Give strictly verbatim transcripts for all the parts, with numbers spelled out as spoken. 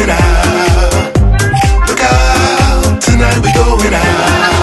going out. Look out, tonight we going out.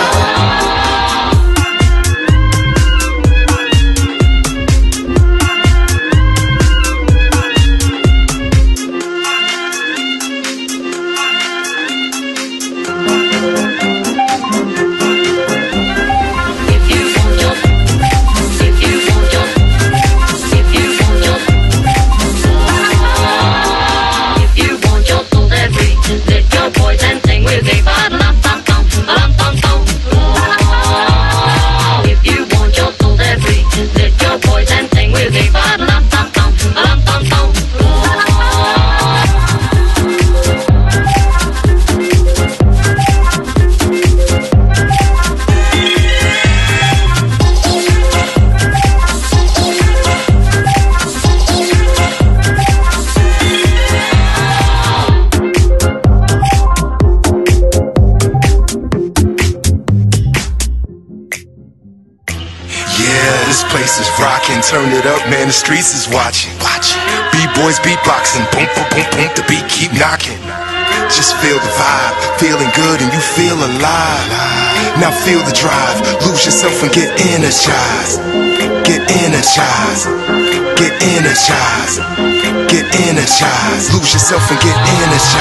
Turn it up, man, the streets is watching. Watching. B-boys beatboxing, boom, boom, boom, boom, the beat keep knocking. Just feel the vibe, feeling good and you feel alive. Now feel the drive, lose yourself and get energized. Get energized, get energized, get energized. Lose yourself and get energized.